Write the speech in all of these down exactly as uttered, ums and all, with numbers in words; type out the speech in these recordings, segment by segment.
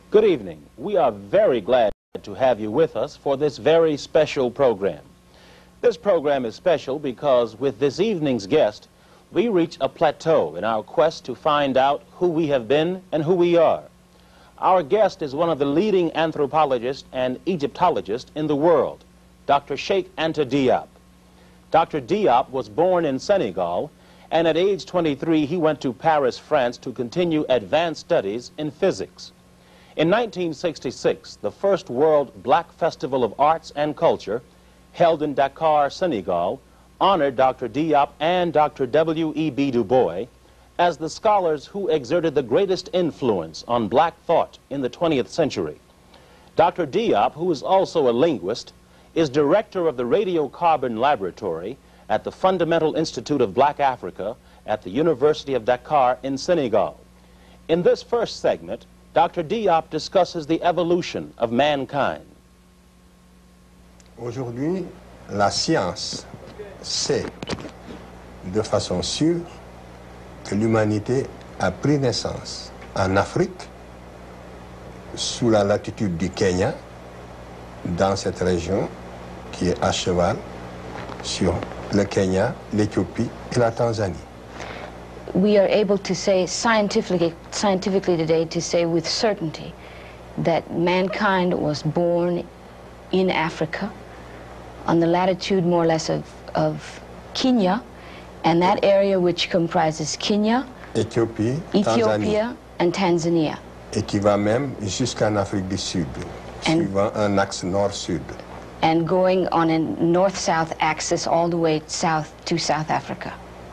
Good evening. We are very glad to have you with us for this very special program. This program is special because with this evening's guest, we reach a plateau in our quest to find out who we have been and who we are. Our guest is one of the leading anthropologists and Egyptologists in the world, Doctor Sheik Anta Diop. Doctor Diop was born in Senegal, and at age twenty-three, he went to Paris, France, to continue advanced studies in physics. In nineteen sixty-six, the first World Black Festival of Arts and Culture, held in Dakar, Senegal, honored Doctor Diop and Doctor W E B Du Bois as the scholars who exerted the greatest influence on black thought in the twentieth century. Doctor Diop, who is also a linguist, is director of the Radiocarbon Laboratory at the Fundamental Institute of Black Africa at the University of Dakar in Senegal. In this first segment, Doctor Diop discusses the evolution of mankind. Aujourd'hui, la science sait de façon sûre que l'humanité a pris naissance en Afrique, sous la latitude du Kenya, dans cette région qui est à cheval sur le Kenya, l'Éthiopie et la Tanzanie. We are able to say scientifically, scientifically today to say with certainty that mankind was born in Africa on the latitude more or less of, of Kenya, and that area which comprises Kenya, Éthiopie, Ethiopia, Tanzanie, and Tanzania. et qui va même jusqu'en Afrique du Sud, And- suivant un axe nord-sud. And going on a north-south axis all the way south to South Africa.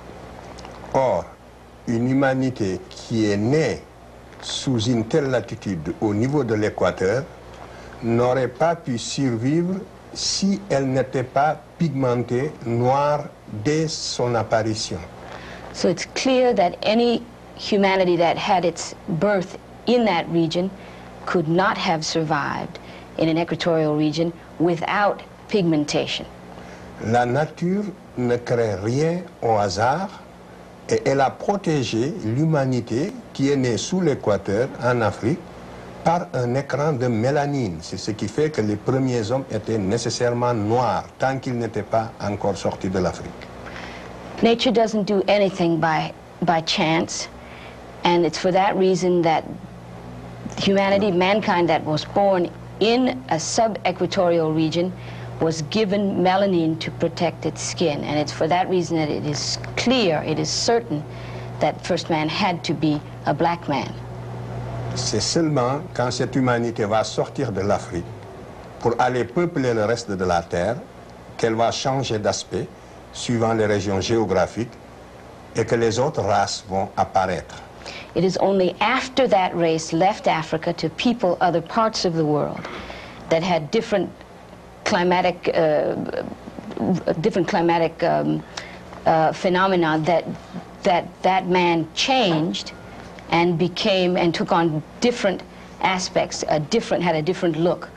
Or, une humanité qui est née sous une telle latitude au niveau de l'équateur n'aurait pas pu survivre si elle n'était pas pigmentée noire dès son apparition. So it's clear that any humanity that had its birth in that region could not have survived in an equatorial region without pigmentation. La nature ne crée rien au hasard et elle a protégé l'humanité qui est née sous l'équateur en Afrique par un écran de mélanine. C'est ce qui fait que les premiers hommes étaient nécessairement noirs tant qu'ils n'étaient pas encore sortis de l'Afrique. Nature doesn't do anything by, by chance, and it's for that reason that humanity, mankind that was born in a sub-equatorial region was given melanin to protect its skin, and it's for that reason that it is clear, it is certain that first man had to be a black man. C'est seulement quand cette humanité va sortir de l'Afrique pour aller peupler le reste de la Terre qu'elle va changer d'aspect suivant les régions géographiques et que les autres races vont apparaître. It is only after that race left Africa to people other parts of the world that had different climatic, uh, different climatic um, uh, phenomena that, that that man changed and became and took on different aspects, a different, had a different look.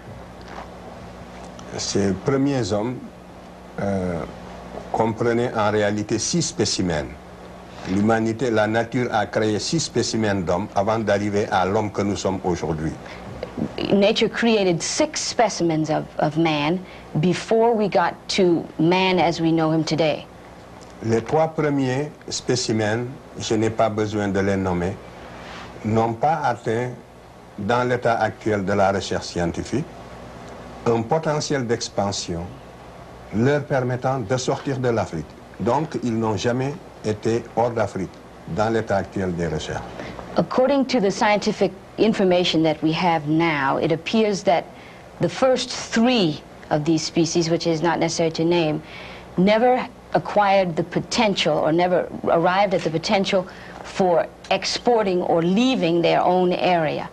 Ces premiers hommes euh, comprenaient en réalité six spécimens. L'humanité, la nature a créé six spécimens d'hommes avant d'arriver à l'homme que nous sommes aujourd'hui. Nature created six specimens of, of man before we got to man as we know him today. Les trois premiers spécimens, je n'ai pas besoin de les nommer, n'ont pas atteint, dans l'état actuel de la recherche scientifique, un potentiel d'expansion leur permettant de sortir de l'Afrique. Donc, ils n'ont jamais été hors d'Afrique, dans l'état actuel des recherches. According to the scientific information that we have now, it appears that the first three of these species, which is not necessary to name, never acquired the potential or never arrived at the potential for exporting or leaving their own area.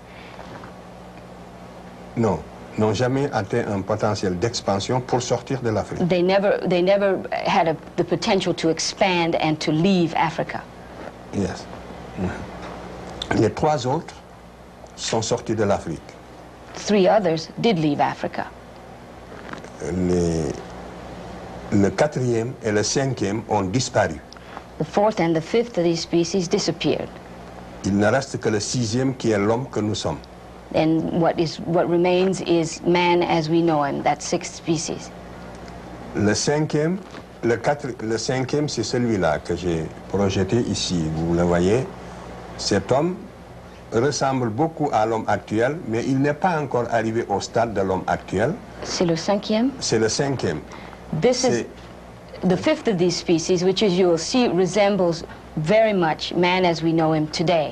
Non, n'ont jamais atteint un potentiel d'expansion pour sortir de l'Afrique. They never, they never had a, the potential to expand and to leave Africa. Yes. Les trois autres sont sortis de l'Afrique. Three others did leave Africa. Les, le quatrième et le cinquième ont disparu. The fourth and the fifth of these species disappeared. Il ne reste que le sixième qui est l'homme que nous sommes. And what is what remains is man as we know him, that sixth species. Le cinquième, le, quatre, le cinquième, c'est celui-là que j'ai projeté ici. Vous le voyez. Cet homme ressemble beaucoup à l'homme actuel, mais il n'est pas encore arrivé au stade de l'homme actuel. C'est le cinquième? C'est le cinquième. This is the fifth of these species, which, as you will see, resembles very much man as we know him today.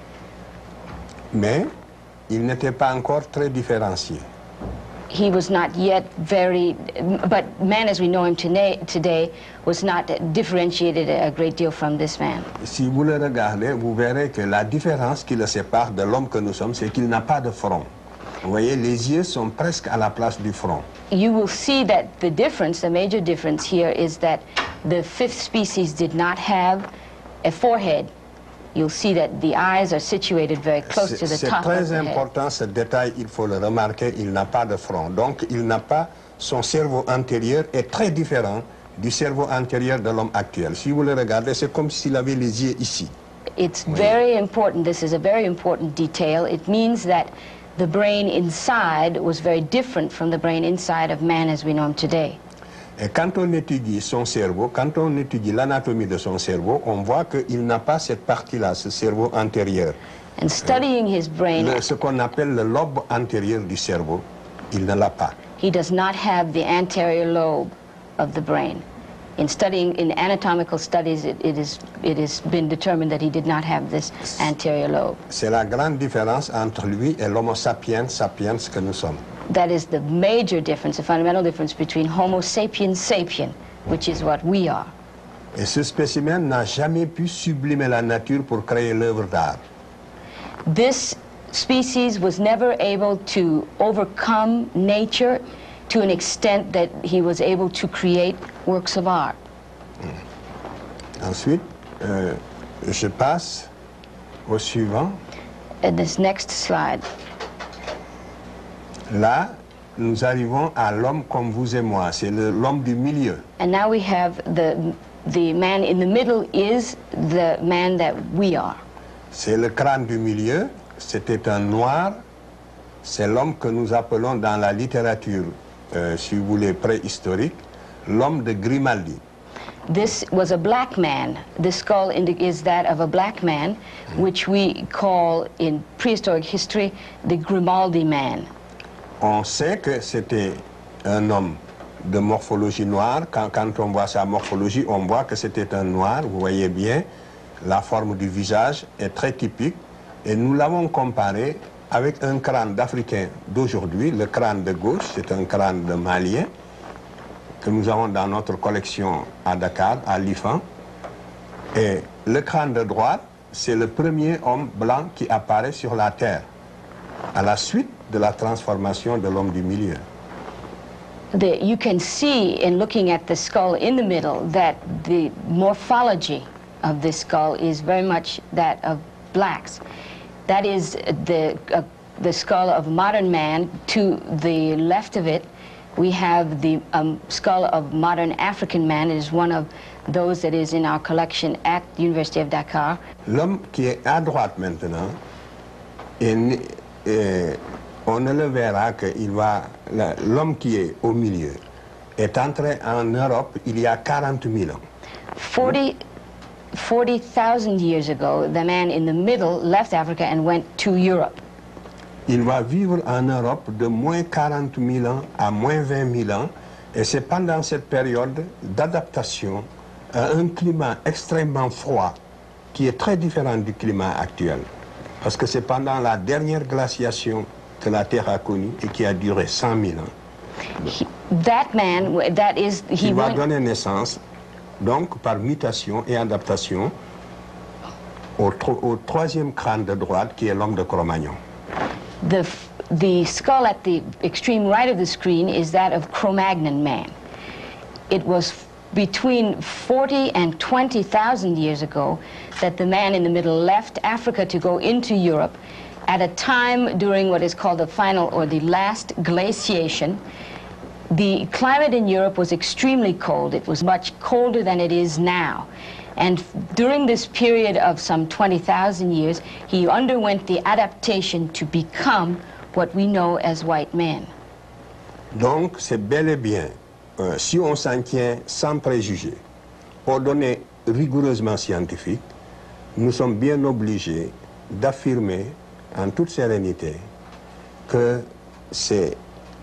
Mais il n'était pas encore très différencié. He was not yet very, but man as we know him today, today was not differentiated a great deal from this man. Si vous le regardez, vous verrez que la différence qui le sépare de l'homme que nous sommes, c'est qu'il n'a pas de front. Vous voyez, les yeux sont presque à la place du front. You will see that the difference, the major difference here is that the fifth species did not have a forehead. You'll see that the eyes are situated very close to the top of the head. C'est très important ce détail, il faut le remarquer, il n'a pas de front. Donc il n'a pas, son cerveau antérieur est très différent du cerveau antérieur de l'homme actuel. Si vous le regardez, c'est comme s'il avait les yeux ici. It's very important, this is a very important detail. It means that the brain inside was very different from the brain inside of man as we know him today. Et quand on étudie son cerveau, quand on étudie l'anatomie de son cerveau, on voit qu'il n'a pas cette partie-là, ce cerveau antérieur. And studying his brain, le, ce qu'on appelle le lobe antérieur du cerveau, il ne l'a pas. He does not have the anterior lobe of the brain. In studying, in anatomical studies, it, it, is, it has been determined that he did not have this anterior lobe. C'est la grande différence entre lui et l'homo sapiens sapiens que nous sommes. That is the major difference, the fundamental difference between Homo sapiens sapien, which is what we are. Et ce spécimen n'a jamais pu sublimer la nature pour créer l'œuvre d'art. This species was never able to overcome nature to an extent that he was able to create works of art. Hmm. Ensuite, euh, je passe au suivant. And this next slide. Là, nous arrivons à l'homme comme vous et moi. C'est l'homme du milieu. And now we have the, the man in the middle is the man that we are. C'est le crâne du milieu. C'était un noir. C'est l'homme que nous appelons dans la littérature, euh, si vous voulez, préhistorique, l'homme de Grimaldi. This was a black man. The skull is that of a black man, which we call in prehistoric history the Grimaldi man. On sait que c'était un homme de morphologie noire. Quand, quand on voit sa morphologie, on voit que c'était un noir. Vous voyez bien, la forme du visage est très typique. Et nous l'avons comparé avec un crâne d'Africain d'aujourd'hui. Le crâne de gauche, c'est un crâne de Malien que nous avons dans notre collection à Dakar, à l'I F A. Et le crâne de droite, c'est le premier homme blanc qui apparaît sur la Terre, à la suite de la transformation de l'homme du milieu. The, you can see in looking at the skull in the middle that the morphology of this skull is very much that of blacks. That is the, uh, the skull of modern man. To the left of it, we have the um, skull of modern African man. It is one of those that is in our collection at the University of Dakar. L'homme qui est à droite maintenant, est, est, on ne le verra qu'il va... L'homme qui est au milieu est entré en Europe il y a quarante mille ans. forty thousand years ago, the man in the middle left Africa and went to Europe. Il va vivre en Europe de moins quarante mille ans à moins vingt mille ans, et c'est pendant cette période d'adaptation à un climat extrêmement froid qui est très différent du climat actuel. Parce que c'est pendant la dernière glaciation que la Terre a connue et qui a duré cent mille ans. He, that man, that is, he il va went, donner naissance, donc par mutation et adaptation, au, au troisième crâne de droite qui est l'homme de Cro-Magnon. The, the skull at the extreme right of the screen is that of Cro-Magnon man. It was between forty and twenty thousand years ago that the man in the middle left Africa to go into Europe at a time during what is called the final or the last glaciation. The climate in Europe was extremely cold. It was much colder than it is now. And during this period of some twenty thousand years, he underwent the adaptation to become what we know as white men. Donc, c'est bel et bien, euh, si on s'en tient sans préjugés, aux données rigoureusement scientifiques, nous sommes bien obligés d'affirmer en toute sérénité que c'est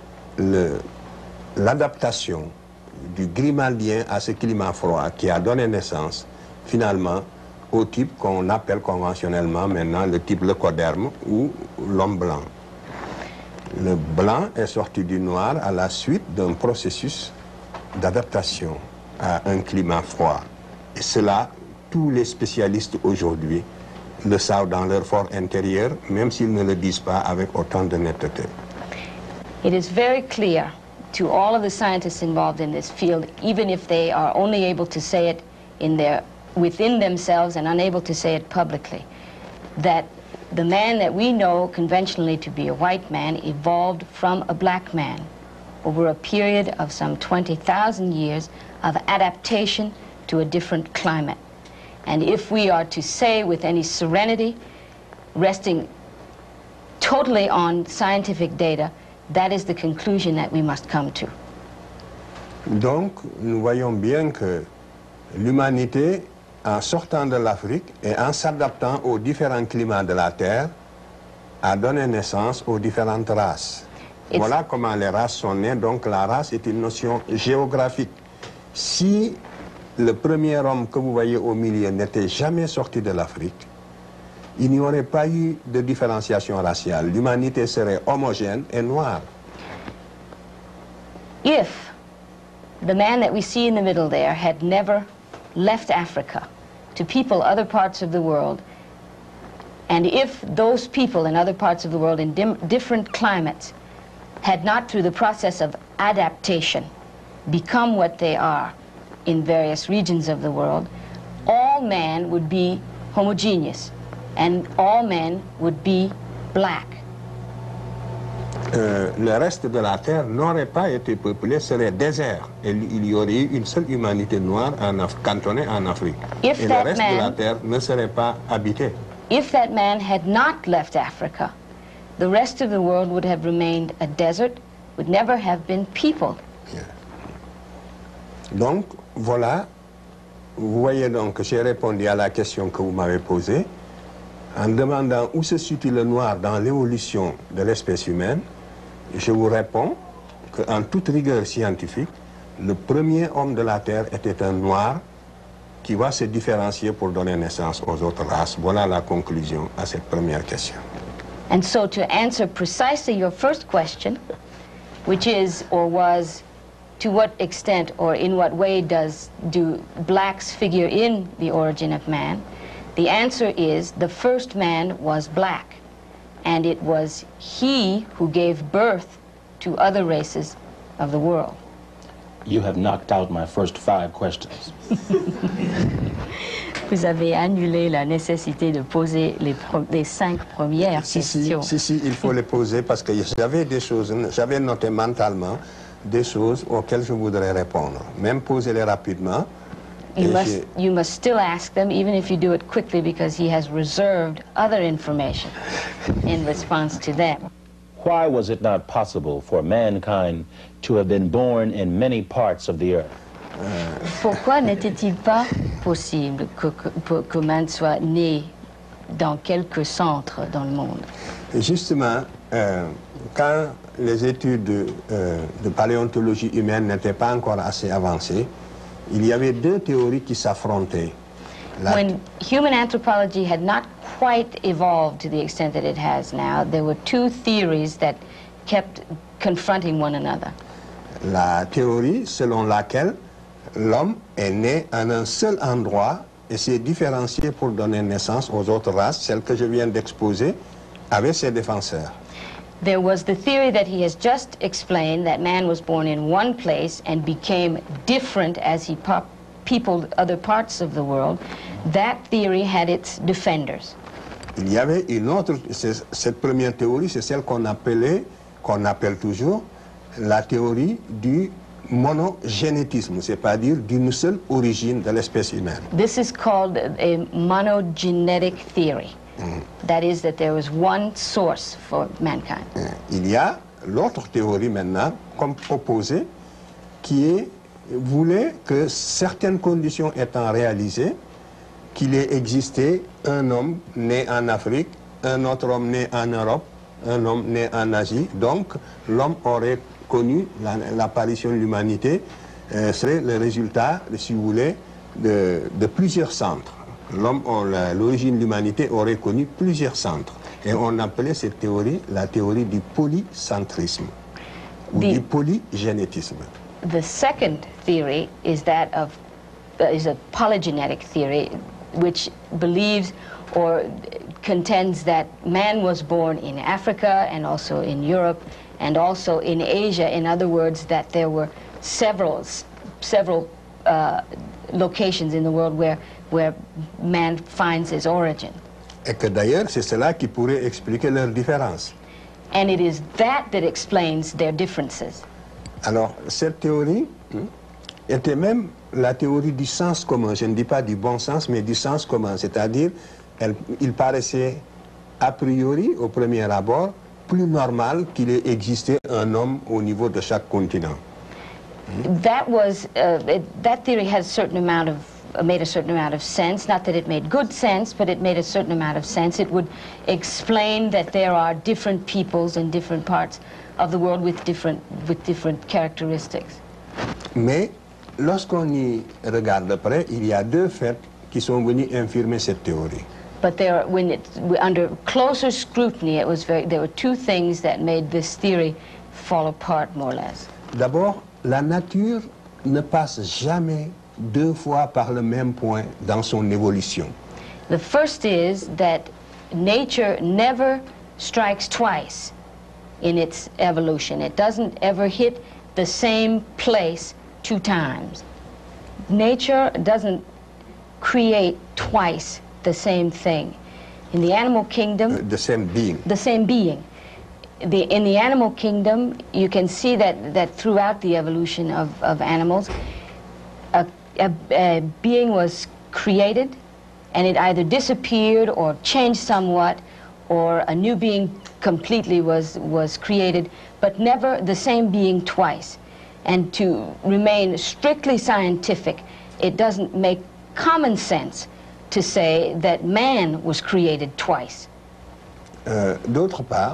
l'adaptation du grimaldien à ce climat froid qui a donné naissance finalement au type qu'on appelle conventionnellement maintenant le type leucoderme ou l'homme blanc. Le blanc est sorti du noir à la suite d'un processus d'adaptation à un climat froid. Et cela, tous les spécialistes aujourd'hui le savent dans leur fort intérieur, même s'ils ne le disent pas avec autant de netteté. It is very clear to all of the scientists involved in this field, even if they are only able to say it in their, within themselves and unable to say it publicly, that the man that we know conventionally to be a white man evolved from a black man over a period of some twenty thousand years of adaptation to a different climate. And if we are to say with any serenity, resting totally on scientific data, that is the conclusion that we must come to. Donc, nous voyons bien que l'humanité, en sortant de l'Afrique et en s'adaptant aux différents climats de la Terre, a donné naissance aux différentes races. It's... Voilà comment les races sont nées. Donc, la race est une notion géographique. Si le premier homme que vous voyez au milieu n'était jamais sorti de l'Afrique, il n'y aurait pas eu de différenciation raciale. L'humanité serait homogène et noire. If the man that we see in the middle there had never left Africa to people other parts of the world, and if those people in other parts of the world in dim different climates had not, through the process of adaptation, become what they are in various regions of the world, all men would be homogeneous, and all men would be black. Euh, le reste de la Terre n'aurait pas été peuplé, serait désert. Et il y aurait eu une seule humanité noire en Af cantonnée en Afrique. If et le reste man, de la Terre ne serait pas habité. If that man had not left Africa, the rest of the world would have remained a desert, would never have been peopled. Yeah. Donc, voilà, vous voyez donc que j'ai répondu à la question que vous m'avez posée en demandant où se situe le noir dans l'évolution de l'espèce humaine. Je vous réponds qu'en toute rigueur scientifique, le premier homme de la Terre était un noir qui va se différencier pour donner naissance aux autres races. Voilà la conclusion à cette première question. And so to answer precisely your first question, which is or was, to what extent or in what way does do blacks figure in the origin of man, the answer is the first man was black, and it was he who gave birth to other races of the world. You have knocked out my first five questions. Vous avez annulé la nécessité de poser les, les cinq premières si, questions. Si, si, si, il faut les poser parce que j'avais des choses, j'avais noté mentalement des choses auxquelles je voudrais répondre. Même poser-les rapidement. You must, you must still ask them, even if you do it quickly, because he has reserved other information in response to them. Why was it not possible for mankind to have been born in many parts of the earth? Pourquoi n'était-il pas possible que, que, que man soit né dans quelques centres dans le monde? Justement, euh, quand les études euh, de paléontologie humaine n'étaient pas encore assez avancées, il y avait deux théories qui s'affrontaient. When human anthropology had not quite evolved to the extent that it has now, there were two theories that kept confronting one another. La théorie selon laquelle l'homme est né en un seul endroit et s'est différencié pour donner naissance aux autres races, celle que je viens d'exposer, avec ses défenseurs. There was the theory that he has just explained, that man was born in one place and became different as he pop peopled other parts of the world. That theory had its defenders. Il y avait une autre, cette première théorie, c'est celle qu'on appelait, qu'on appelle toujours, la théorie du monogénétisme, c'est-à-dire d'une seule origine de l'espèce humaine. This is called a monogenetic theory. Mm. That is, that there was one source for mankind. Il y a l'autre théorie maintenant, comme proposée, qui est, voulait que certaines conditions étant réalisées, qu'il ait existé un homme né en Afrique, un autre homme né en Europe, un homme né en Asie. Donc, l'homme aurait connu l'apparition de l'humanité, euh, serait le résultat, si vous voulez, de, de plusieurs centres. L'homme, l'origine de l'humanité aurait connu plusieurs centres. Et on appelait cette théorie la théorie du polycentrisme, ou the, du polygénétisme. The second theory is that of, uh, is a polygenetic theory, which believes or contends that man was born in Africa and also in Europe and also in Asia. In other words, that there were several, several uh, locations in the world where, where man finds his origin. Et que d'ailleurs, c'est cela qui pourrait expliquer leurs différences. And it is that that explains their differences. Alors, cette théorie hein, était même la théorie du sens commun. Je ne dis pas du bon sens, mais du sens commun. C'est-à-dire, il paraissait a priori, au premier abord, plus normal qu'il ait existé un homme au niveau de chaque continent. That was, uh, it, that theory has a certain amount of, uh, made a certain amount of sense. Not that it made good sense, but it made a certain amount of sense. It would explain that there are different peoples in different parts of the world with different, with different characteristics. Mais lorsqu'on y regarde de près, il y a deux faits qui sont venus infirmer cette théorie. But there, when it, under closer scrutiny, it was very, there were two things that made this theory fall apart, more or less. D'abord, la nature ne passe jamais deux fois par le même point dans son évolution. The first is that nature never strikes twice in its evolution. It doesn't ever hit the same place two times. Nature doesn't create twice the same thing. In the animal kingdom... Uh, the same being. The same being. The, in the animal kingdom, you can see that, that throughout the evolution of, of animals, a, a, a being was created, and it either disappeared or changed somewhat, or a new being completely was, was created, but never the same being twice. And to remain strictly scientific, it doesn't make common sense to say that man was created twice. Euh, D'autre part,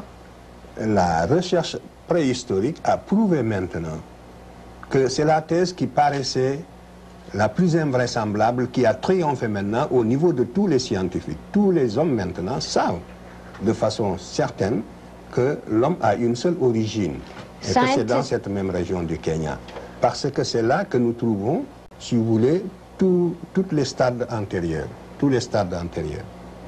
la recherche préhistorique a prouvé maintenant que c'est la thèse qui paraissait la plus invraisemblable, qui a triomphé maintenant au niveau de tous les scientifiques. Tous les hommes maintenant savent de façon certaine que l'homme a une seule origine et que c'est dans cette même région du Kenya. Parce que c'est là que nous trouvons, si vous voulez, tout, toutes les stades antérieurs, tous les stades antérieurs.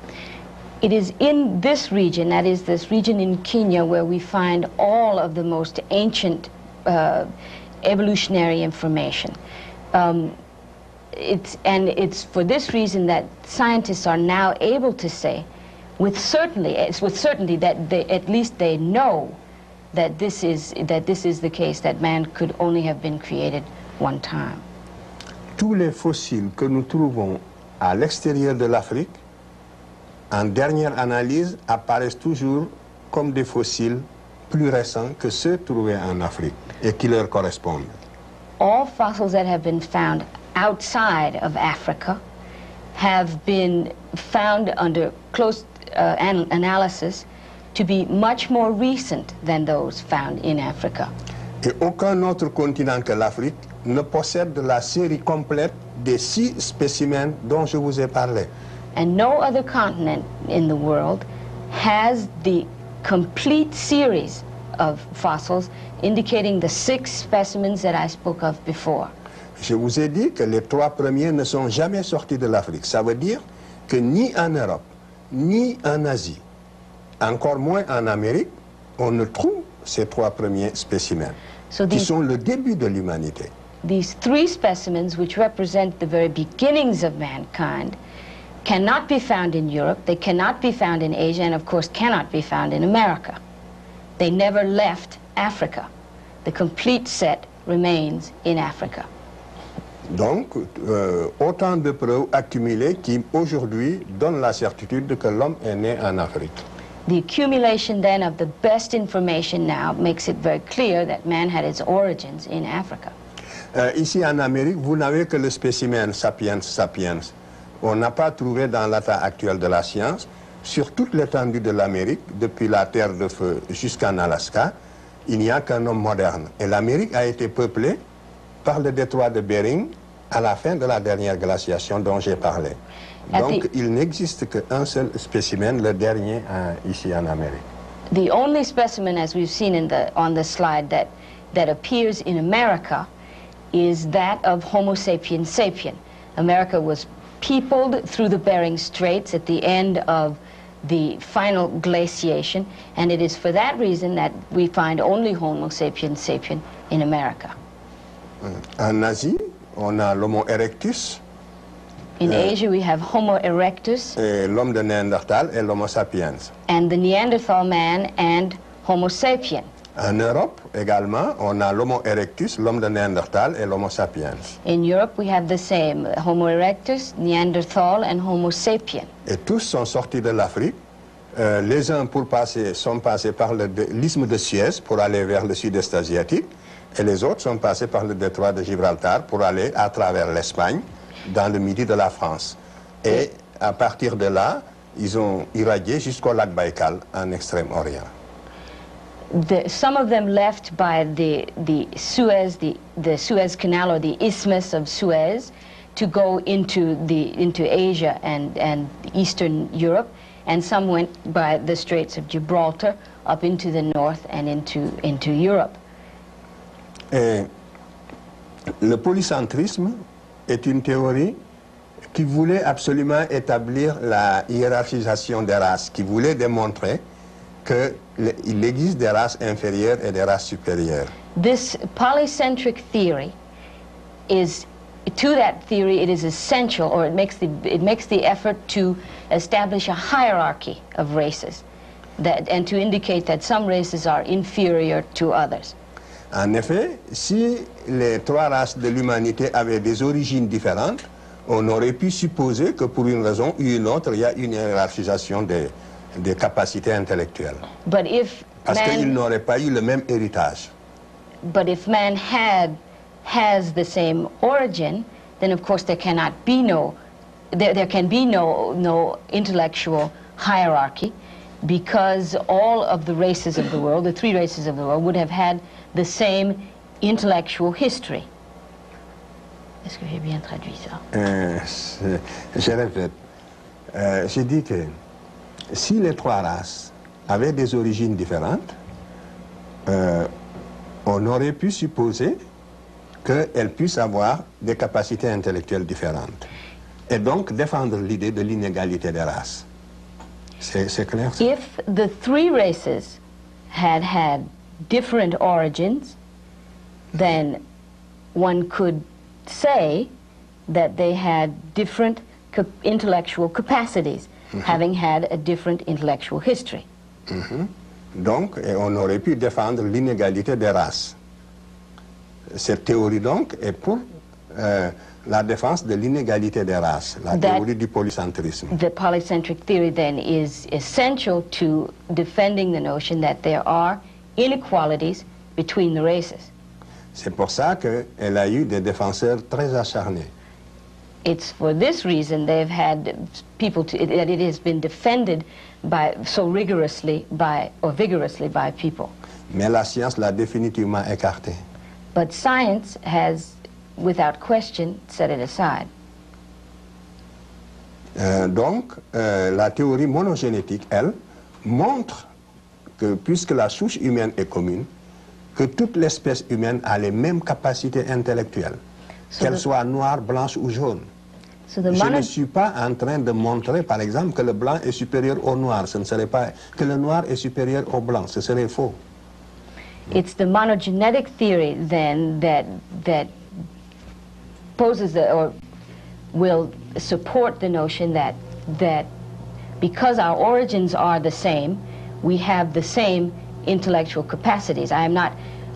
It is in this region, that is this region in Kenya, where we find all of the most ancient uh, evolutionary information. Um, it's, and it's for this reason that scientists are now able to say, with certainty, with certainty that they, at least they know that this is that this is the case, that man could only have been created one time. Tous les fossiles que nous trouvons à l'extérieur de l'Afrique, en dernière analyse, apparaissent toujours comme des fossiles plus récents que ceux trouvés en Afrique et qui leur correspondent. All fossils that have been found outside of Africa have been found under close uh, an analysis to be much more recent than those found in Africa. Et aucun autre continent que l'Afrique ne possède la série complète des six spécimens dont je vous ai parlé. And no other continent in the world has the complete series of fossils indicating the six specimens that I spoke of before. Je vous ai dit que les trois premiers ne sont jamais sortis de l'Afrique. Ça veut dire que ni en Europe, ni en Asie, encore moins en Amérique, on ne trouve ces trois premiers spécimens, so qui these, sont le début de l'humanité. These three specimens, which represent the very beginnings of mankind, cannot be found in Europe, they cannot be found in Asia, and of course cannot be found in America. They never left Africa. The complete set remains in Africa. Donc, euh, autant de preuves accumulées qui, aujourd'hui, donnent la certitude que l'homme est né en Afrique. The accumulation then of the best information now makes it very clear that man had its origins in Africa. Euh, ici en Amérique, vous n'avez que le spécimen sapiens sapiens. On n'a pas trouvé dans l'état actuel de la science, sur toute l'étendue de l'Amérique, depuis la Terre de Feu jusqu'en Alaska, il n'y a qu'un homme moderne. Et l'Amérique a été peuplée par le détroit de Bering à la fin de la dernière glaciation dont j'ai parlé. Donc, the, il n'existe qu'un seul spécimen, le dernier, euh, ici en Amérique. The only specimen, as we've seen in the, on the slide, that, that appears in America is that of Homo sapiens sapien. America was peopled through the Bering Straits at the end of the final glaciation, and it is for that reason that we find only Homo sapiens sapien in America. En Asie, on a l'Homo erectus. In uh, Asia, we have Homo erectus. L'homme de Néandertal et l'Homo sapiens. And the Neanderthal man and Homo sapien. En Europe, également, on a l'Homo erectus, l'homme de Néandertal et l'Homo sapiens. In Europe, we have the same, Homo erectus, Neanderthal, and Homo sapien. Et tous sont sortis de l'Afrique. Euh, les uns pour passer, sont passés par l'isthme de Suez pour aller vers le sud-est asiatique, et les autres sont passés par le détroit de Gibraltar pour aller à travers l'Espagne, dans le midi de la France. Et à partir de là, ils ont irradié jusqu'au lac Baïkal, en Extrême-Orient. The, some of them left by the, the Suez, the, the Suez Canal or the Isthmus of Suez to go into, the, into Asia and, and Eastern Europe, and some went by the Straits of Gibraltar up into the north and into, into Europe. Et le polycentrisme est une théorie qui voulait absolument établir la hiérarchisation des races, qui voulait démontrer qu'il existe des races inférieures et des races supérieures. This polycentric theory is, to that theory, it is essential, or it makes the, it makes the effort to establish a hierarchy of races, that, and to indicate that some races are inferior to others. En effet, si les trois races de l'humanité avaient des origines différentes, on aurait pu supposer que pour une raison ou une autre, il y a une hiérarchisation des, des capacités intellectuelles. But if Parce man, qu'ils n'auraient pas eu le même héritage. But if man had, has the same origin, then of course there cannot be no, there, there can be no, no intellectual hierarchy, because all of the races of the world, the three races of the world, would have had the same intellectual history. Est-ce que j'ai bien traduit ça? Euh, je répète. Euh, j'ai dit que si les trois races avaient des origines différentes, euh, on aurait pu supposer qu'elles puissent avoir des capacités intellectuelles différentes. Et donc défendre l'idée de l'inégalité des races. C'est clair? Ça? If the three races had had different origins, then one could say that they had different cap intellectual capacities, mm-hmm. having had a different intellectual history. Mm-hmm. Donc, et on aurait pu défendre l'inégalité des races. Cette théorie, donc, est pour euh, la défense de l'inégalité des races, la That, théorie du polycentrisme. The polycentric theory, then, is essential to defending the notion that there are inequalities between the races. C'est pour ça qu'elle a eu des défenseurs très acharnés. It's for this reason they've had people to, that it has been defended by so rigorously by or vigorously by people. Mais la science l'a définitivement écarté. But science has, without question, set it aside. Euh, donc, euh, la théorie monogénétique, elle, montre que puisque la souche humaine est commune, que toute l'espèce humaine a les mêmes capacités intellectuelles, so qu'elle soit noire, blanche ou jaune. So Je ne suis pas en train de montrer, par exemple, que le blanc est supérieur au noir. Ce ne serait pas que le noir est supérieur au blanc. Ce serait faux. It's the monogenetic theory, then, that that poses the, or will support the notion that that because our origins are the same, we have the same intellectual capacities. I am not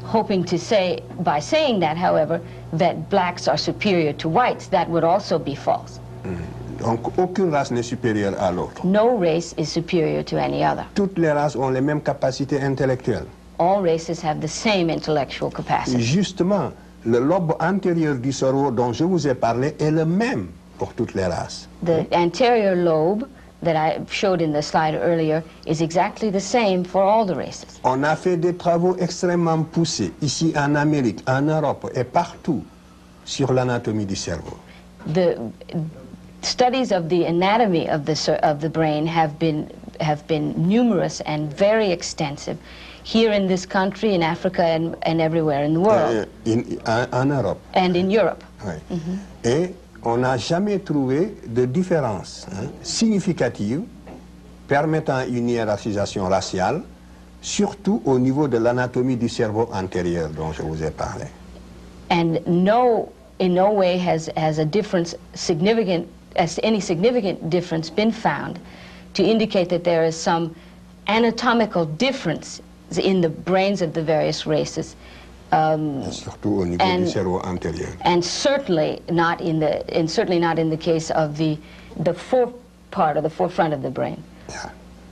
hoping to say, by saying that, however, that blacks are superior to whites. That would also be false. Donc, aucune race n'est supérieure à l'autre. No race is superior to any other. Toutes les races ont les mêmes capacités intellectuelles. All races have the same intellectual capacity. Justement, le lobe antérieur du cerveau dont je vous ai parlé est le même pour toutes les races. The anterior lobe that I showed in the slide earlier is exactly the same for all the races. On a fait des travaux extrêmement poussés, ici en Amérique, en Europe et partout, sur l'anatomie du cerveau. The studies of the anatomy of the, of the brain have been, have been numerous and very extensive here in this country, in Africa, and, and everywhere in the world. Uh, in, en, en Europe. And in Europe. Oui. Mm-hmm. Et on n'a jamais trouvé de différence hein, significative permettant une hiérarchisation raciale, surtout au niveau de l'anatomie du cerveau antérieur dont je vous ai parlé. And no, in no way has, has a difference significant, has any significant difference been found to indicate that there is some anatomical difference in the brains of the various races. Um, surtout au niveau and, du cerveau antérieur. And certainly not in the, and certainly not in the case of the, the fore part or the forefront of the brain. Yeah.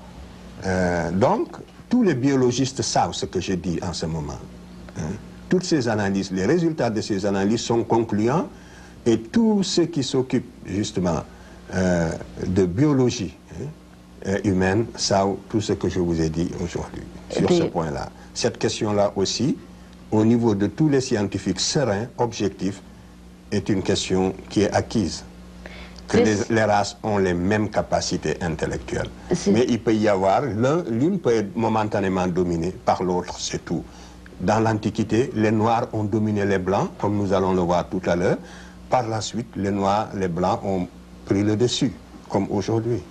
Euh, donc, tous les biologistes savent ce que je dis en ce moment. Hein. Toutes ces analyses, les résultats de ces analyses sont concluants et tous ceux qui s'occupent justement euh, de biologie hein, humaine savent tout ce que je vous ai dit aujourd'hui sur the, ce point-là. Cette question-là aussi, au niveau de tous les scientifiques sereins, objectifs, est une question qui est acquise. Que les, les races ont les mêmes capacités intellectuelles. Mais il peut y avoir, l'une peut être momentanément dominée par l'autre, c'est tout. Dans l'Antiquité, les Noirs ont dominé les Blancs, comme nous allons le voir tout à l'heure. Par la suite, les Noirs, les Blancs ont pris le dessus, comme aujourd'hui.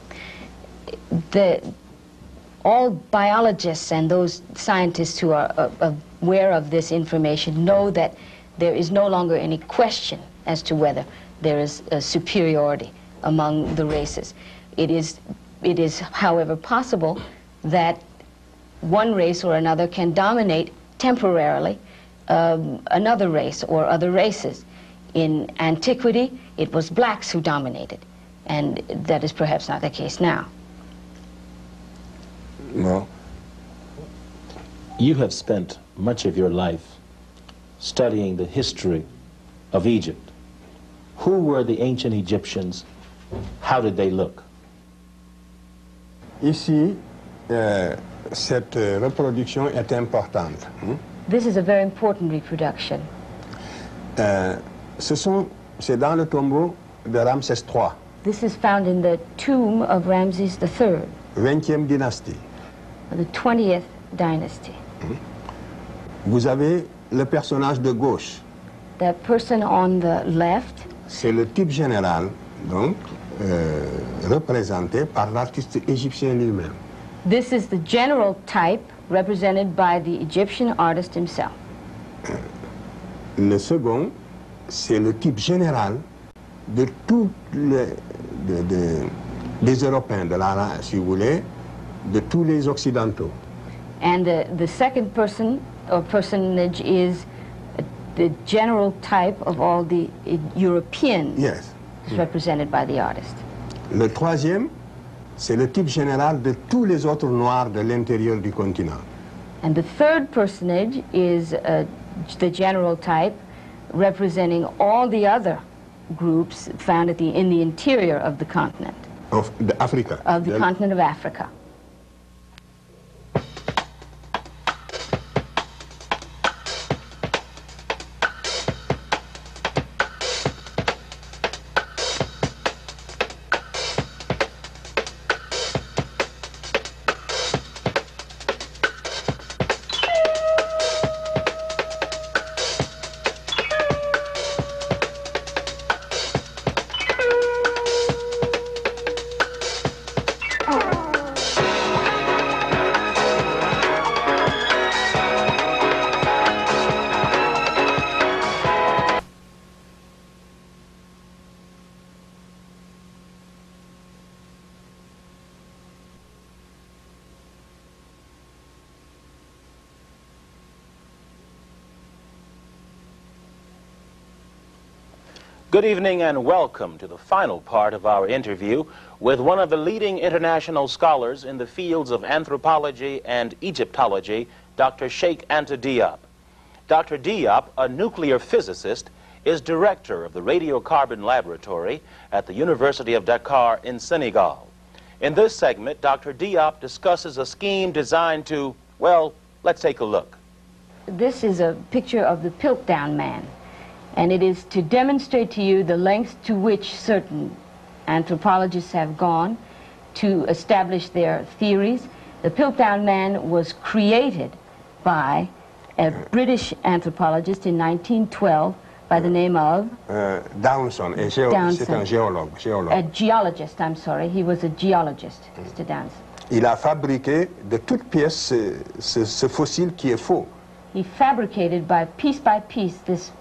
The, all biologists and those scientists who are uh, aware of this information know that there is no longer any question as to whether there is a superiority among the races. It is, it is, however, possible that one race or another can dominate temporarily um, another race or other races. In antiquity, it was blacks who dominated, and that is perhaps not the case now. No. You have spent much of your life studying the history of Egypt. Who were the ancient Egyptians? How did they look? Ici, euh, cette reproduction est importante. Hein? This is a very important reproduction. Euh, ce sont, c'est dans le tombeau de Ramsès trois. This is found in the tomb of Ramses the third. vingtième dynastie. The twentieth dynasty. Vous avez le personnage de gauche. The person on the left. C'est le type général, donc, euh, représenté par l'artiste égyptien lui-même. This is the general type represented by the Egyptian artist himself. Le second, c'est le type général de tous les, de, de, des Européens, de la, si vous voulez, de tous les Occidentaux. And the, the second person or personage is the general type of all the uh, Europeans yes. represented by the artist. Le troisième, c'est le type général de tous les autres Noirs de l'intérieur du continent. And the third personage is uh, the general type representing all the other groups found at the, in the interior of the continent. Of the Africa. Of the de continent of Africa. Good evening and welcome to the final part of our interview with one of the leading international scholars in the fields of anthropology and Egyptology, Doctor Sheik Anta Diop. Doctor Diop, a nuclear physicist, is director of the radiocarbon laboratory at the University of Dakar in Senegal. In this segment, Doctor Diop discusses a scheme designed to, well, let's take a look. This is a picture of the Piltdown Man, and it is to demonstrate to you the lengths to which certain anthropologists have gone to establish their theories. The Piltdown Man was created by a British anthropologist in nineteen twelve by the name of uh, Downson. Et géo c'est un géologue, géologue. A geologist, I'm sorry. He was a geologist, mm. Mister Downson. Il a fabriqué de toutes pièces ce, ce, ce fossile qui est faux. He fabricated by piece by piece this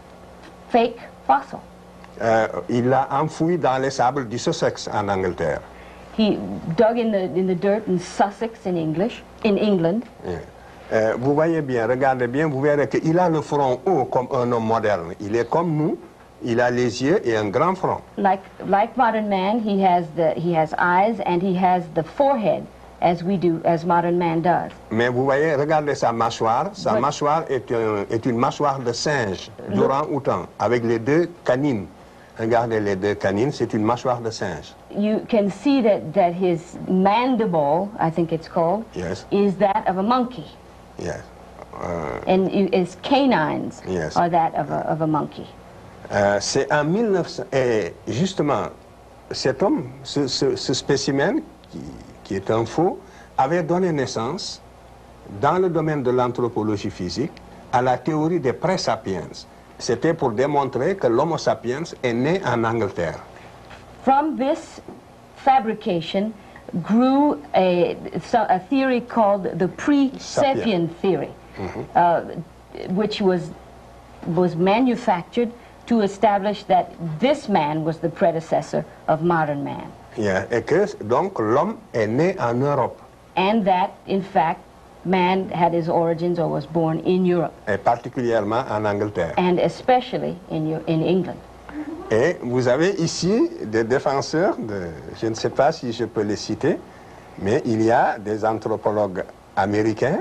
fake fossil. Euh, il l'a enfoui dans les sables du Sussex en Angleterre. He dug in the in the dirt in Sussex in English in England. Yeah. Euh, vous voyez bien, regardez bien, vous verrez qu'il a le front haut comme un homme moderne. Il est comme nous, il a les yeux et un grand front. Like like modern man, he has the he has eyes and he has the forehead as we do, as modern man does. Mais vous voyez, regardez sa mâchoire. Sa But, mâchoire est, un, est une mâchoire de singe, d'orang-outan, avec les deux canines. Regardez les deux canines, c'est une mâchoire de singe. You can see that, that his mandible, I think it's called, yes. is that of a monkey. Yes. Uh, and you, his canines yes. are that of a, of a monkey. Euh, c'est en mille neuf cents, et justement, cet homme, ce, ce, ce spécimen, qui, qui est un faux, avait donné naissance, dans le domaine de l'anthropologie physique, à la théorie des pré-sapiens. C'était pour démontrer que l'Homo sapiens est né en Angleterre. From this fabrication grew a, a theory called the pre-sapien theory, mm-hmm. uh, which was, was manufactured to establish that this man was the predecessor of modern man. Yeah, et que donc l'homme est né en Europe. And that, in fact, man had his origins or was born in Europe. Et particulièrement en Angleterre. And especially in, in England. Et vous avez ici des défenseurs, de, je ne sais pas si je peux les citer, mais il y a des anthropologues américains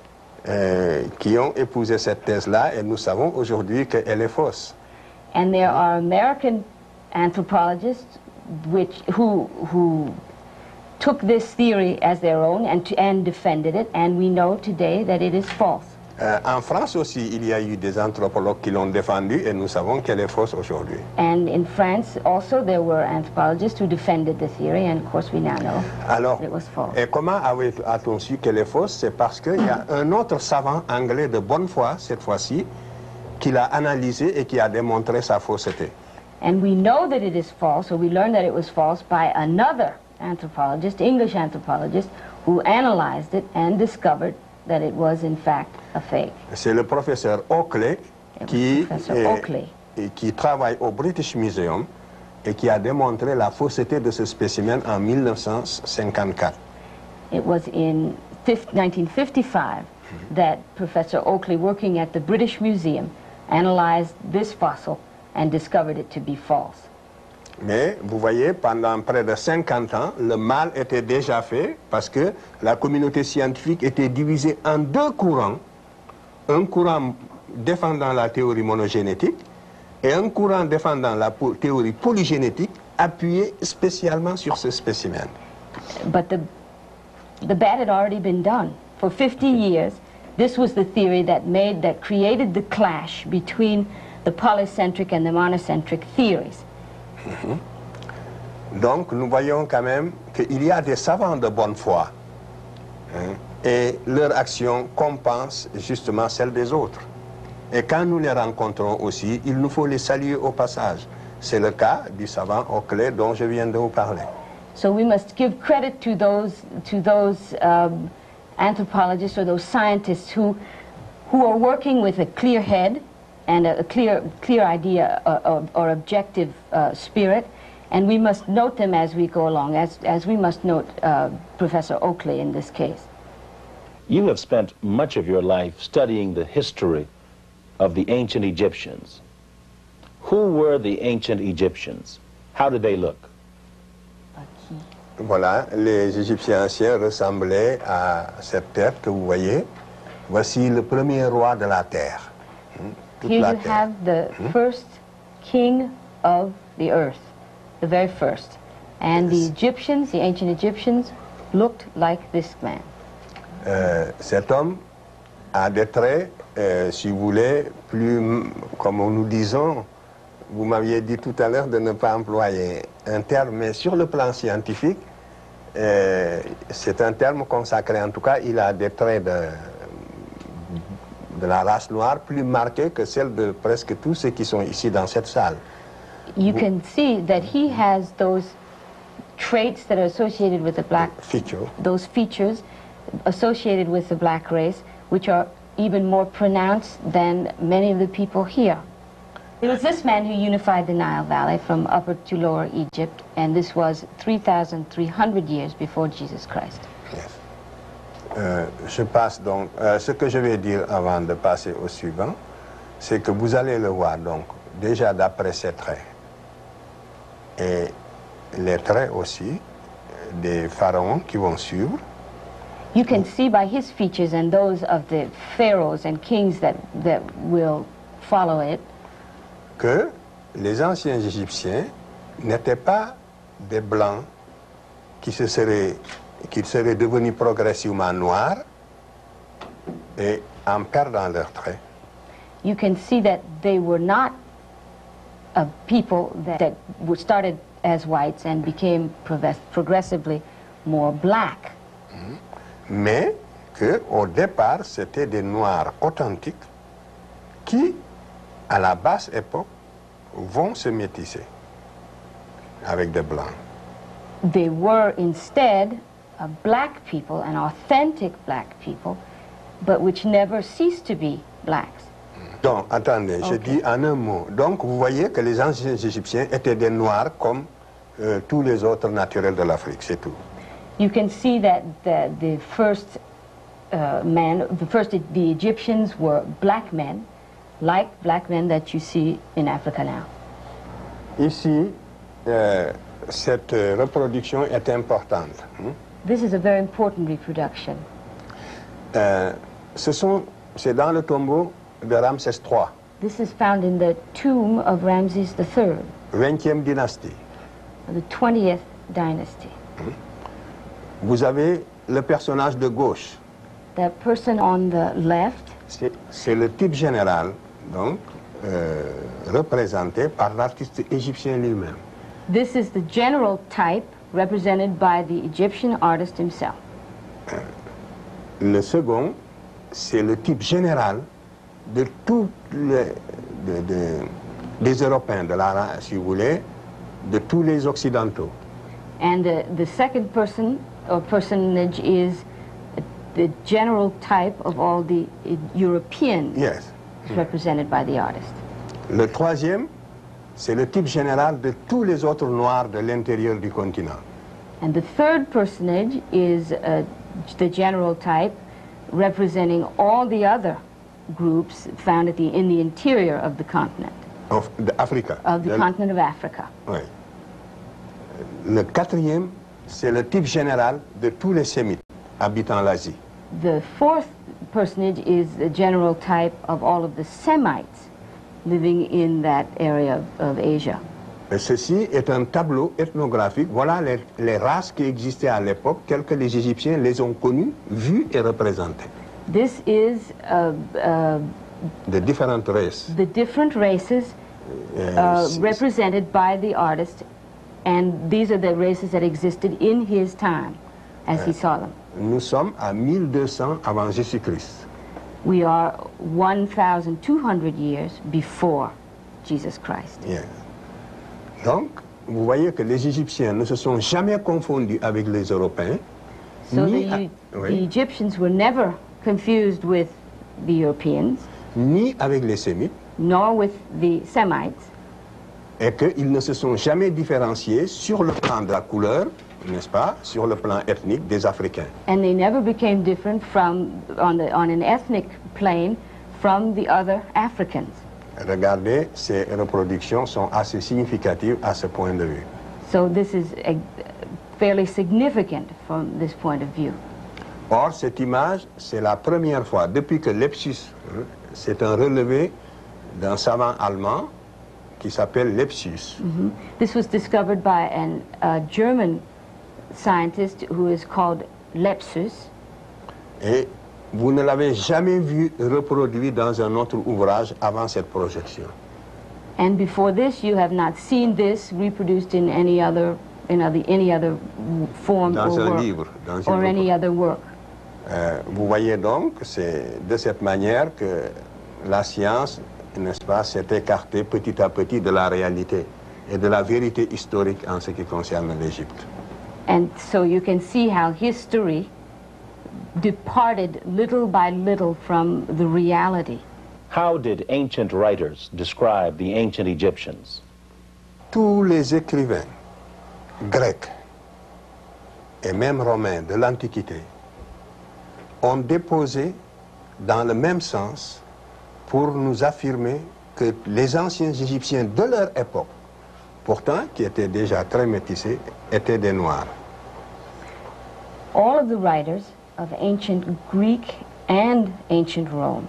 euh, qui ont épousé cette thèse-là et nous savons aujourd'hui qu'elle est fausse. And there are American anthropologists which, who, who took this theory as their own and, to, and defended it, and we know today that it is false. Euh, en France aussi, il y a eu des anthropologues qui l'ont défendue et nous savons qu'elle est fausse aujourd'hui. And in France also there were anthropologists who defended the theory, and of course we now know Alors, that it was false. Et comment a-t-on su qu'elle est fausse? C'est parce qu'il y a un autre savant anglais de bonne foi, cette fois-ci, qui l'a analysé et qui a démontré sa fausseté. And we know that it is false, or we learned that it was false by another anthropologist, English anthropologist, who analyzed it and discovered that it was in fact a fake. C'est le professeur Oakley qui, est, Oakley. Et qui travaille au British Museum et qui a démontré la fausseté de ce spécimen en mille neuf cent cinquante-quatre. It was in nineteen fifty-five mm-hmm. that Professor Oakley, working at the British Museum, analyzed this fossil and discovered it to be false. Mais vous voyez, pendant près de cinquante ans, le mal était déjà fait parce que la communauté scientifique était divisée en deux courants. Un courant défendant la théorie monogénétique et un courant défendant la po théorie polygénétique appuyé spécialement sur ce spécimen. But the, the bad had already been done. For fifty years, this was the theory that made, that created the clash between the polycentric and the monocentric theories. Mm-hmm. Donc nous voyons quand même qu'il y a des savants de bonne foi hein, et leur action compense justement celle des autres. Et quand nous les rencontrons aussi, il nous faut les saluer au passage. C'est le cas du savant Oakley dont je viens de vous parler. So we must give credit to those, to those um, anthropologists or those scientists who, who are working with a clear head and a clear, clear idea or, or, or objective uh, spirit, and we must note them as we go along, as, as we must note uh, Professor Oakley in this case. You have spent much of your life studying the history of the ancient Egyptians. Who were the ancient Egyptians? How did they look? Voilà, les Égyptiens anciens ressemblaient à cette tête que vous voyez. Voici le premier roi de la terre. Toute Here la you terre. have the first king of the earth, the very first. And the Yes. Egyptians, the ancient Egyptians, looked like this man. Euh, cet homme a des traits, euh, si vous voulez, plus, comme nous disons, vous m'aviez dit tout à l'heure de ne pas employer un terme, mais sur le plan scientifique, euh, c'est un terme consacré. En tout cas, il a des traits de, de la race noire plus marqués que celles de presque tous ceux qui sont ici dans cette salle. You can see that he has those traits that are associated with the black, Feature. those features associated with the black race, which are even more pronounced than many of the people here. It was this man who unified the Nile Valley from Upper to Lower Egypt, and this was three thousand three hundred years before Jesus Christ. Yes. Euh, je passe donc, euh, ce que je vais dire avant de passer au suivant, c'est que vous allez le voir donc, déjà d'après ses traits, et les traits aussi des pharaons qui vont suivre. You can see by his features and those of the pharaohs and kings that, that will follow it, Que les anciens Égyptiens n'étaient pas des blancs qui se seraient, qui seraient devenus progressivement noirs et en perdant leurs traits. you can see that they were not a people that, that were started as whites and became progress- progressively more black. Mais qu'au départ, c'était des noirs authentiques qui, à la basse époque, vont se métisser avec des blancs. They were instead a black people, an authentic black people, but which never ceased to be blacks. Donc, attendez, je Ok. dis en un mot. Donc, vous voyez que les anciens Égyptiens étaient des noirs comme euh, tous les autres naturels de l'Afrique, c'est tout. You can see that the, the first uh, men, the first the Egyptians were black men, like black men that you see in Africa now. Ici, euh, cette euh, reproduction est importante. hein. This is a very important reproduction. Euh, ce sont, c'est dans le tombeau de Ramsès trois, This is found in the tomb of Ramses the third, vingtième dynastie. the twentieth dynasty. Vous avez le personnage de gauche. That person on the left, C'est c'est le type général, donc, euh, représenté par l'artiste égyptien lui-même. this is the general type represented by the Egyptian artist himself. Le second, c'est le type général de tous les de, de- des Européens, de la, si vous voulez, de tous les Occidentaux. And uh, the second person or personage is the general type of all the uh, Europeans Yes. represented by the artist. Le troisième, c'est le type général de tous les autres Noirs de l'intérieur du continent. And the third personage is uh, the general type representing all the other groups found at the, in the interior of the continent, Of, de Afrique. of the De- continent of Africa. oui. Le quatrième, c'est le type général de tous les Sémites habitant l'Asie. The fourth personage is the general type of all of the Semites living in that area of, of Asia. Et ceci est un tableau ethnographique. Voilà les, les races qui existaient à l'époque, telles que les Égyptiens les ont connues, vues et représentées. This is uh, uh, De différentes races. the different races Euh, uh, c'est- represented by the artist, and these are the races that existed in his time as he saw them. Nous sommes à mille deux cents avant Jésus-Christ. We are one thousand two hundred years before Jesus Christ. Yeah. Donc, vous voyez que les Égyptiens ne se sont jamais confondus avec les Européens. So ni, the, a- E- the oui, Egyptians were never confused with the Europeans, ni avec les Sémites, nor with the Semites, et qu'ils ne se sont jamais différenciés sur le plan de la couleur, n'est-ce pas, sur le plan ethnique des Africains. and they never became different from on the on an ethnic plane from the other Africans. Regardez, ces reproductions sont assez significatives à ce point de vue. So this is a, fairly significant from this point of view. Or, cette image, c'est la première fois, depuis que Lepsius, hein, c'est un relevé d'un savant allemand qui s'appelle Lepsius. Mm-hmm. This was discovered by an, a German scientist who is called Lepsius. Et vous ne l'avez jamais vu reproduit dans un autre ouvrage avant cette projection. And before this, you have not seen this reproduced in any other, in other, any other form dans or un work, livre, dans or une any autre. other work. Euh, vous voyez donc, c'est de cette manière que la science, n'est-ce pas, s'est écartée petit à petit de la réalité et de la vérité historique en ce qui concerne l'Égypte. And so you can see how history departed little by little from the reality. How did ancient writers describe the ancient Egyptians? Tous les écrivains grecs et même romains de l'Antiquité ont déposé dans le même sens pour nous affirmer que les anciens Égyptiens de leur époque, pourtant qui étaient déjà très métissés, étaient des Noirs. All of the writers of ancient Greek and ancient Rome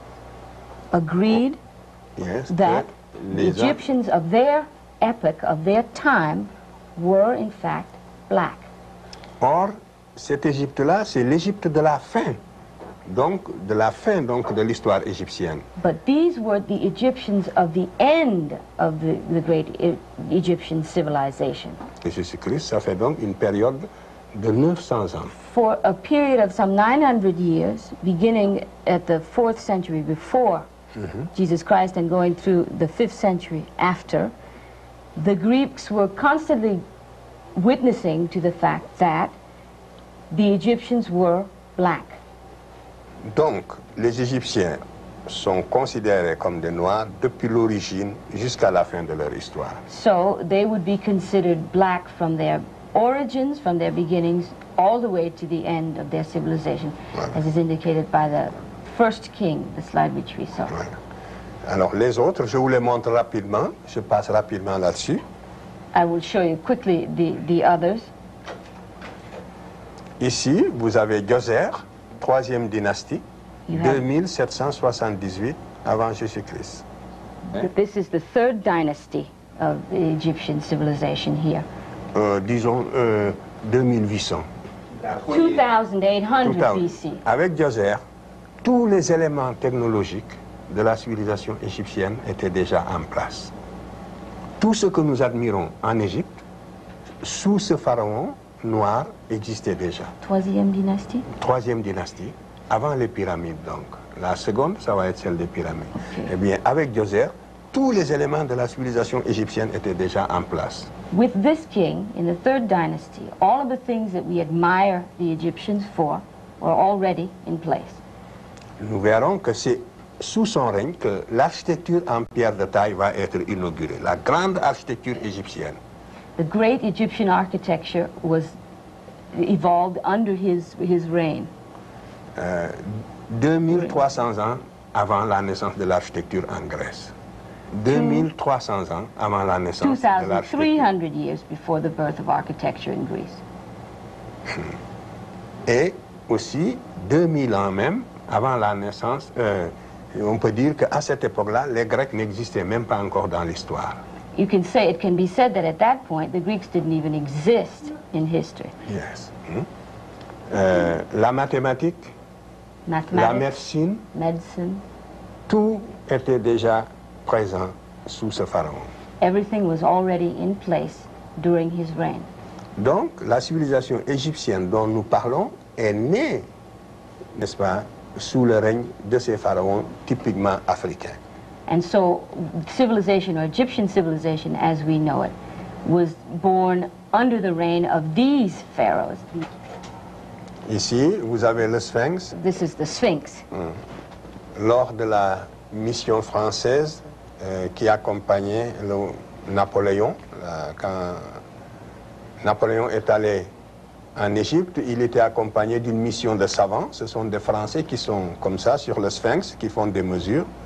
agreed Yes, that que the les Egyptians of their epoch, of their time, were in fact black. Or, cette Égypte-là, c'est l'Égypte de la fin, donc de la fin donc de l'histoire égyptienne. But these were the Egyptians of the end of the, the great E- Egyptian civilization. Et Jésus-Christ, ça fait donc une période de neuf cents ans. For a period of some nine hundred years, beginning at the fourth century before Jesus Christ and going through the fifth century after, the Greeks were constantly witnessing to the fact that the Egyptians were black. Donc, les Égyptiens sont considérés comme des Noirs depuis l'origine jusqu'à la fin de leur histoire. So they would be considered black from their origins, from their beginnings, all the way to the end of their civilization, Voilà. as is indicated by the first king, the slide which we saw. Voilà. Alors, les autres, je vous les montre rapidement. Je passe rapidement là-dessus. I will show you quickly the, the others. Ici, vous avez Djoser, troisième dynastie, You have- deux mille sept cent soixante-dix-huit avant Jésus-Christ. This is the third dynasty of the Egyptian civilization here. Euh, disons euh, deux mille huit cents. twenty-eight hundred Tout à- B C. Avec Djoser, tous les éléments technologiques de la civilisation égyptienne étaient déjà en place. Tout ce que nous admirons en Égypte, sous ce pharaon noir, existait déjà. Troisième dynastie. Troisième dynastie, avant les pyramides donc. La seconde, ça va être celle des pyramides. Ok. Eh bien, avec Djoser, tous les éléments de la civilisation égyptienne étaient déjà en place. With this king, in the third dynasty, all of the things that we admire the Egyptians for were already in place. Nous verrons que c'est sous son règne que l'architecture en pierre de taille va être inaugurée, la grande architecture égyptienne. The great Egyptian architecture was evolved under his, his reign. deux mille trois cents ans avant la naissance de l'architecture en Grèce. deux mille trois cents ans avant la naissance de twenty-three l'architecture. hundred years before the birth of architecture in Greece. Et aussi deux mille ans même avant la naissance, euh, on peut dire qu'à cette époque-là, les Grecs n'existaient même pas encore dans l'histoire. You can say, it can be said that at that point, the Greeks didn't even exist in history. Yes. Hmm. Euh, la mathématique, la Mathematics, médecine, medicine, tout était déjà présent sous ce pharaon. everything was already in place during his reign. Donc, la civilisation égyptienne dont nous parlons est née, n'est-ce pas, sous le règne de ces pharaons typiquement africains. And so civilization, or Egyptian civilization as we know it, was born under the reign of these pharaohs. Ici, vous avez le Sphinx. This is the Sphinx. Lors de la mission française euh, qui accompagnait le Napoléon, là, quand Napoléon est allé en Égypte, il était accompagné d'une mission de savants. Ce sont des Français qui sont comme ça sur le Sphinx, qui font des mesures.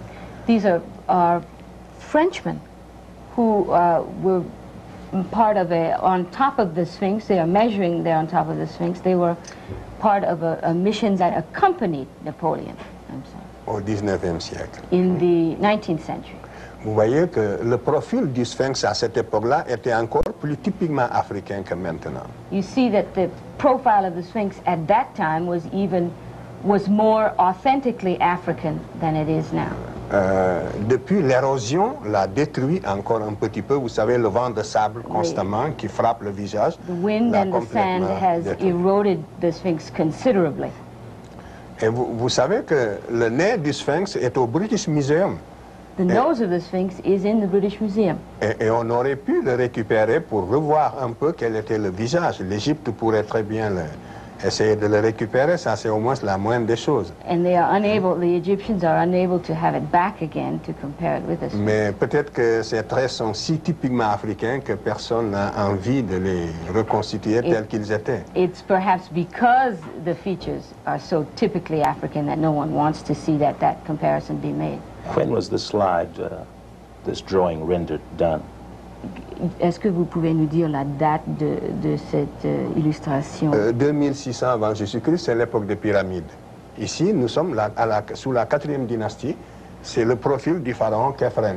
These are, are Frenchmen who uh, were part of a, on top of the Sphinx. They are measuring there on top of the Sphinx. They were part of a, a mission that accompanied Napoleon. I'm sorry. Au dix-neuvième siècle. In the nineteenth century. Vous voyez que le profil du Sphinx à cette époque-là était encore plus typiquement africain que maintenant. You see that the profile of the Sphinx at that time was even was more authentically African than it is now. Euh, depuis, l'érosion l'a détruit encore un petit peu. Vous savez, le vent de sable constamment oui. qui frappe le visage. The wind and the sand has détruit. eroded the Sphinx considerably. Et vous, vous savez que le nez du Sphinx est au British Museum. The nose of the Sphinx is in the British Museum. Et, et on aurait pu le récupérer pour revoir un peu quel était le visage. L'Égypte pourrait très bien le, essayer de le récupérer, ça c'est au moins la moindre des choses. And they are unable, the Egyptians are unable to have it back again to compare it with us. Mais peut-être que ces traits sont si typiquement africains que personne n'a envie de les reconstituer tels qu'ils étaient. It's perhaps because the features are so typically African that no one wants to see that that comparison be made. When was the slide, uh, this drawing rendered done? Est-ce que vous pouvez nous dire la date de, de cette euh, illustration? euh, deux mille six cents avant Jésus-Christ, c'est l'époque des pyramides. Ici, nous sommes la, à la, sous la quatrième dynastie. C'est le profil du pharaon Khéphren.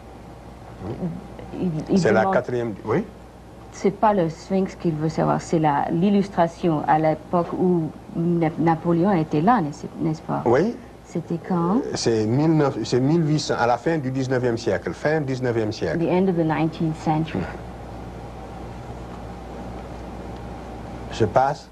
C'est la quatrième... Oui? C'est pas le Sphinx qu'il veut savoir, c'est l'illustration à l'époque où Napoléon était là, n'est-ce pas? Oui. C'était quand? C'est mille huit cents, à la fin du dix-neuvième siècle, fin dix-neuvième siècle. The end of the nineteenth century. Je passe.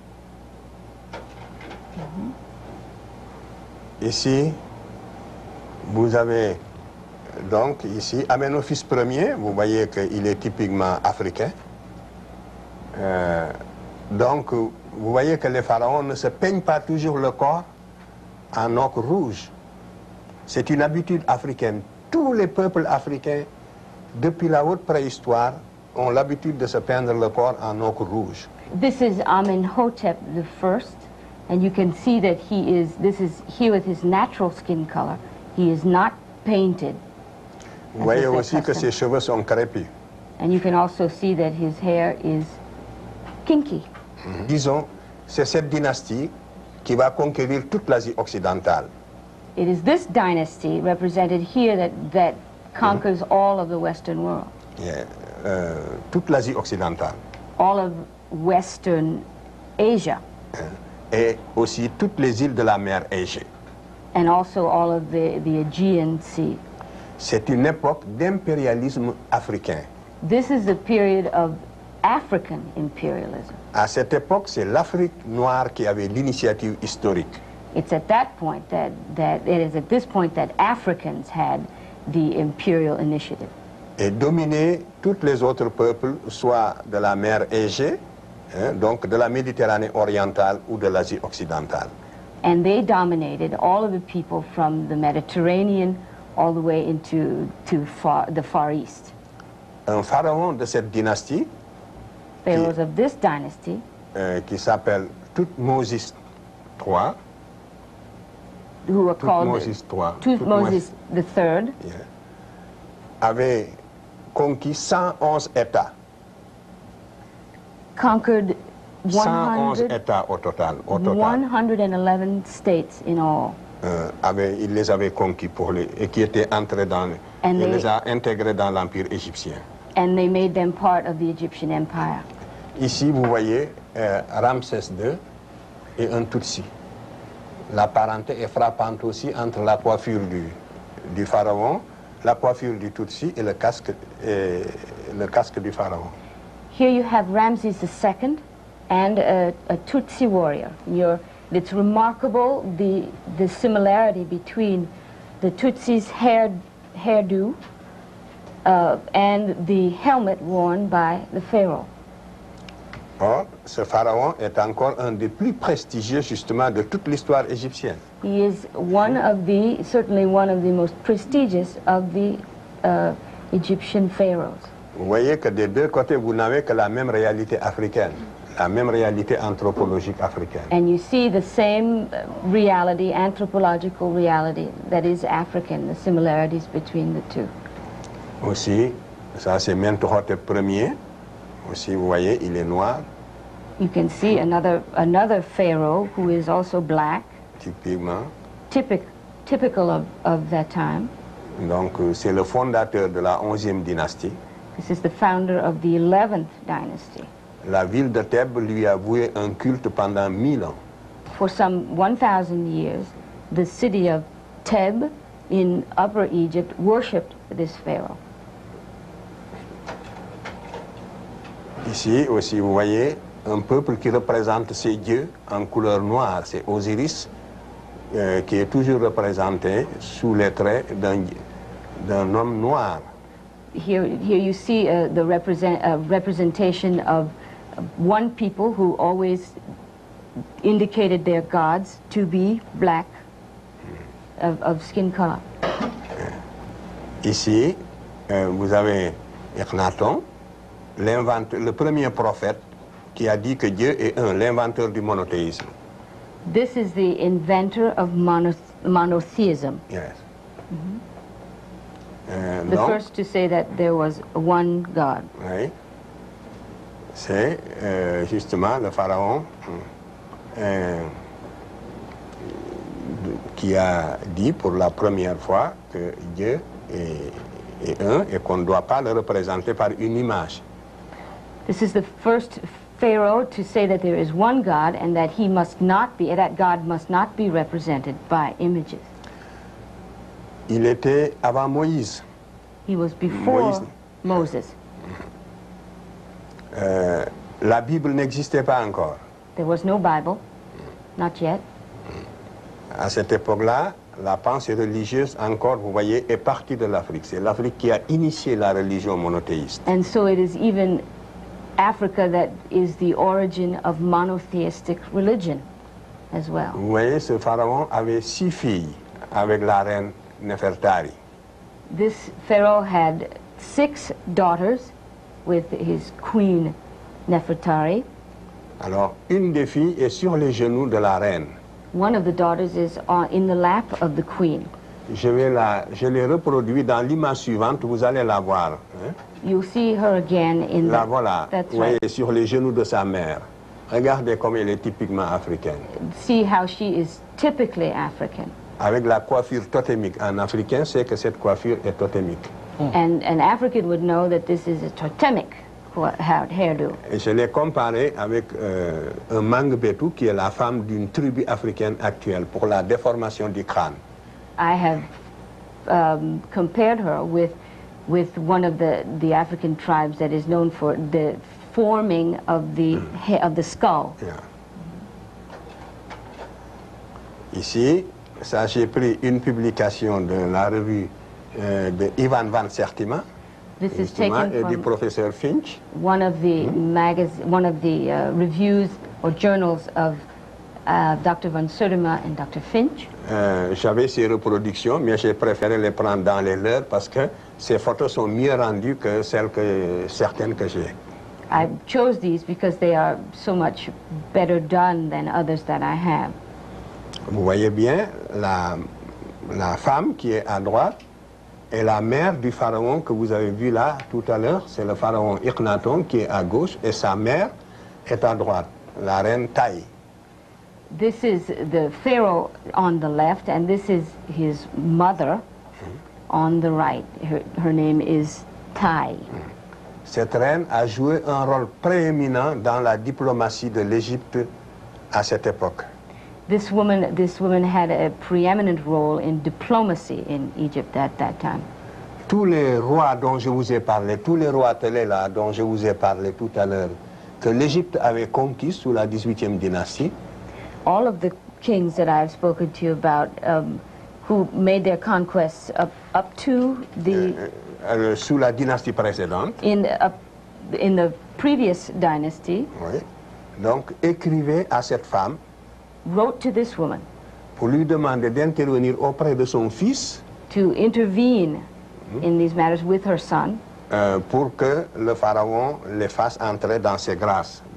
Mm-hmm. Ici, vous avez donc ici Amenophis Ier, vous voyez qu'il est typiquement africain. Euh, donc, vous voyez que les pharaons ne se peignent pas toujours le corps en ocre rouge. C'est une habitude africaine. Tous les peuples africains, depuis la haute préhistoire, ont l'habitude de se peindre le corps en ocre rouge. This is Amenhotep the First, and you can see that he is, this is here with his natural skin color. He is not painted. Vous voyez aussi que ses cheveux sont crépus. And you can also see that his hair is kinky. Mm-hmm. Disons, c'est cette dynastie qui va conquérir toute l'Asie occidentale. It is this dynasty represented here that, that conquers mm-hmm. all of the Western world. Yeah. Euh, toute l'Asie occidentale. All of Western Asia. Et aussi toutes les îles de la mer Égée. And also all of the, the Aegean Sea. C'est une époque d'impérialisme africain. This is the period of African imperialism. À cette époque, c'est l'Afrique noire qui avait l'initiative historique. It's at that point that, that it is at this point that Africans had the imperial initiative. Et dominer tous les autres peuples, soit de la mer Égée, hein, donc de la Méditerranée orientale ou de l'Asie occidentale. And they dominated all of the people from the Mediterranean all the way into to far, the Far East. Un pharaon de cette dynastie, pharaohs of this dynasty, euh, qui s'appelle Thoutmoses trois, who were called Thoutmoses trois, Thoutmoses the Third, yeah, avait conquis cent onze États. Conquered cent onze États au total. Au total. one hundred eleven states in all. Euh, avait, il les avait conquis pour les, et qui étaient entrés dans, And il they, les a intégrés dans l'Empire égyptien. And they made them part of the Egyptian Empire. Ici, vous voyez euh, Ramsès deux et un Tutsi. La parenté est frappante aussi entre la coiffure du, du pharaon, la coiffure du Tutsi et le casque, et le casque du pharaon. Here you have Ramses the Second and a, a Tutsi warrior. You're, it's remarkable the, the similarity between the Tutsi's hair, hairdo uh, and the helmet worn by the pharaoh. Or, ce pharaon est encore un des plus prestigieux justement de toute l'histoire égyptienne. He is one of the, certainly one of the most prestigious of the uh, Egyptian pharaohs. Vous voyez que des deux côtés, vous n'avez que la même réalité africaine. la même réalité anthropologique africaine. And you see the same reality, anthropological reality, that is African, the similarities between the two. Aussi, ça c'est Mentuhotep Ier. Aussi, vous voyez, il est noir. You can see another, another pharaoh who is also black. Typiquement. Typic, typical of, of that time. Donc, c'est le fondateur de la onzième dynastie. This is the founder of the eleventh dynasty. La ville de Thèbes lui a voué un culte pendant mille ans. For some one thousand years, the city of Thebes in Upper Egypt worshipped this pharaoh. Ici aussi, vous voyez un peuple qui représente ses dieux en couleur noire. C'est Osiris euh, qui est toujours représenté sous les traits d'un d'un homme noir. Here, here you see uh, the represent, uh, representation of one people who always indicated their gods to be black, of, of skin color. Ici, euh, vous avez Akhenaton, le premier prophète qui a dit que Dieu est un, l'inventeur du monothéisme. This is the inventor of mono monotheism. Yes. Mm-hmm. euh, the donc, first to say that there was one God. Oui. C'est euh, justement le pharaon euh, qui a dit pour la première fois que Dieu est, est un et qu'on ne doit pas le représenter par une image. This is the first pharaoh to say that there is one God and that he must not be, that God must not be represented by images. Il était avant Moïse. He was before Moïse. Moses. Euh, la Bible n'existait pas encore. There was no Bible, not yet. À cette époque-là, la pensée religieuse, encore, vous voyez, est partie de l'Afrique. C'est l'Afrique qui a initié la religion monothéiste. And so it is even Africa that is the origin of monotheistic religion as well. Vous voyez, ce pharaon avait six filles avec la reine Nefertari. This pharaoh had six daughters with his queen Nefertari. Alors, une des filles est sur les genoux de la reine. One of the daughters is on, in the lap of the queen. Je vais la, je l'ai reproduit dans l'image suivante, vous allez la voir. Hein? You'll see her again in La the, voilà, that's vous voyez, right. sur les genoux de sa mère. Regardez comme elle est typiquement africaine. See how she is typically African. Avec la coiffure totémique. En africain, c'est que cette coiffure est totémique. And an African would know that this is a totemic hairdo. Et je l'ai comparé avec euh, un Mangbetu qui est la femme d'une tribu africaine actuelle pour la déformation du crâne. I have um, compared her with with one of the the African tribes that is known for the forming of the he of the skull. Yeah. Ici, ça j'ai pris une publication de la revue euh, de Ivan van Sertima. This is taken Et du from professeur Finch. one of the magazine, one of the uh, reviews or journals of uh, Doctor Van Sertima and Doctor Finch. Euh, J'avais ces reproductions, mais j'ai préféré les prendre dans les leurs parce que ces photos sont mieux rendues que celles que certaines que j'ai. I chose these because they are so much better done than others that I have. Vous voyez bien, la, la femme qui est à droite est la mère du pharaon que vous avez vu là tout à l'heure. C'est le pharaon Akhenaton qui est à gauche et sa mère est à droite, la reine Taï. This is the pharaoh on the left, and this is his mother on the right. Her, her name is Tai. Cette reine a joué un rôle prééminent dans la diplomatie de l'Égypte à cette époque. This woman, this woman had a preeminent role in diplomacy in Egypt at that time. Tous les rois dont je vous ai parlé, tous les rois télé là dont je vous ai parlé tout à l'heure, que l'Égypte avait conquis sous la dix-huitième dynastie, All of the kings that I've spoken to you about, um, who made their conquests up, up to the euh, sous la dynastie précédente, in up in the previous dynasty, oui, donc écrivait à cette femme wrote to this woman pour lui demander d'intervenir auprès de son fils to intervene in these matters with her son, euh, pour que le pharaon les fasse entrer dans ses grâces.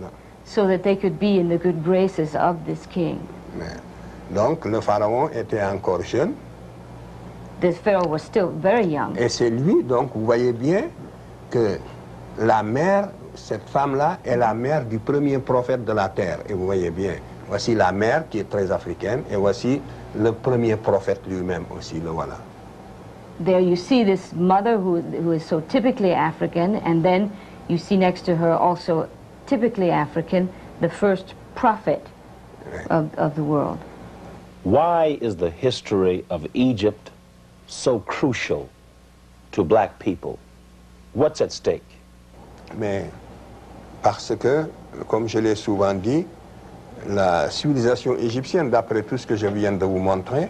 so that they could be in the good graces of this king. Donc le pharaon était encore jeune. This pharaoh was still very young. Et c'est lui, donc vous voyez bien que la mère, cette femme-là, est la mère du premier prophète de la terre. Et vous voyez bien, voici la mère qui est très africaine, et voici le premier prophète lui-même aussi, le voilà. There you see this mother who, who is so typically African, and then you see next to her also typically African, the first prophet of, of the world. Why is the history of Egypt so crucial to black people? What's at stake? Mais parce que, comme je l'ai souvent dit, la civilisation égyptienne, d'après tout ce que je viens de vous montrer,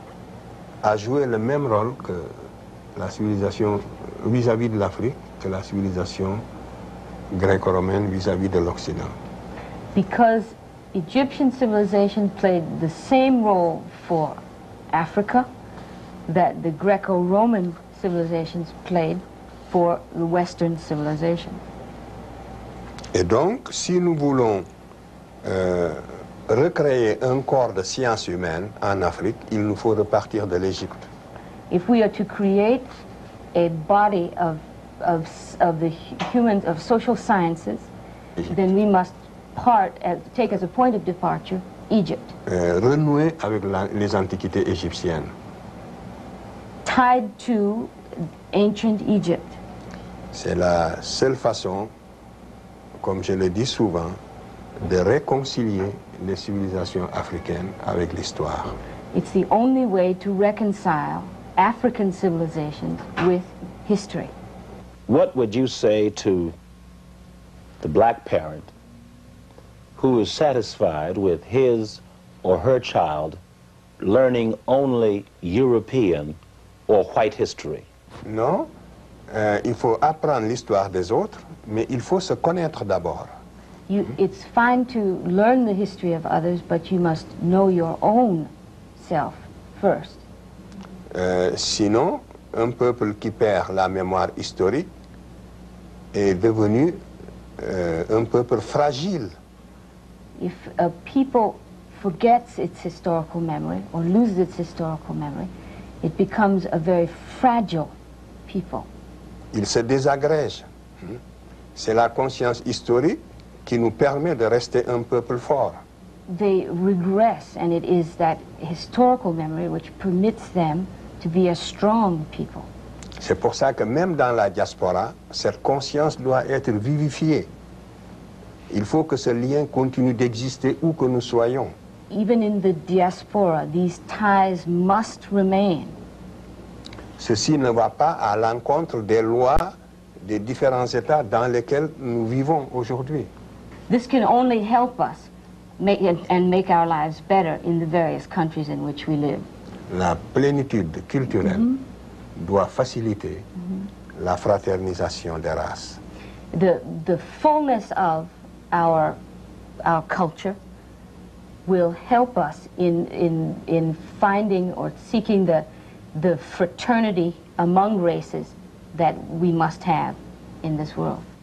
a joué le même rôle que la civilisation vis-à-vis de l'Afrique, que la civilisation gréco-romaine vis-à-vis de l'Occident. Because Egyptian civilization played the same role for Africa that the Greco-Roman civilizations played for the Western civilization. Et donc, si nous voulons euh, recréer un corps de sciences humaines en Afrique, il nous faut repartir de l'Égypte. If we are to create a body of, of, of the humans, of social sciences, then we must part, as, take as a point of departure, Egypt. Euh, renouer avec la, les antiquités égyptiennes. Tied to ancient Egypt. C'est la seule façon, comme je le dis souvent, de réconcilier les civilisations africaines avec l'histoire. It's the only way to reconcile African civilizations with history. What would you say to the black parent who is satisfied with his or her child learning only European or white history? Non, euh, il faut apprendre l'histoire des autres, mais il faut se connaître d'abord. You, it's fine to learn the history of others, but you must know your own self first. Euh, sinon, un peuple qui perd la mémoire historique est devenu euh, un peuple fragile. If a people forgets its historical memory or loses its historical memory, it becomes a very fragile people. Il se désagrège. C'est la conscience historique qui nous permet de rester un peuple fort. They regress, and it is that historical memory which permits them to be a strong people. C'est pour ça que même dans la diaspora, cette conscience doit être vivifiée. Il faut que ce lien continue d'exister où que nous soyons. Even in the diaspora, these ties must remain. Ceci ne va pas à l'encontre des lois des différents États dans lesquels nous vivons aujourd'hui. This can only help us make it, and make our lives better in the various countries in which we live. La plénitude culturelle mm-hmm. doit faciliter mm-hmm. la fraternisation des races. The, the fullness of our, our culture will help us in, in, in finding or seeking the, the fraternity among races that we must have in this world.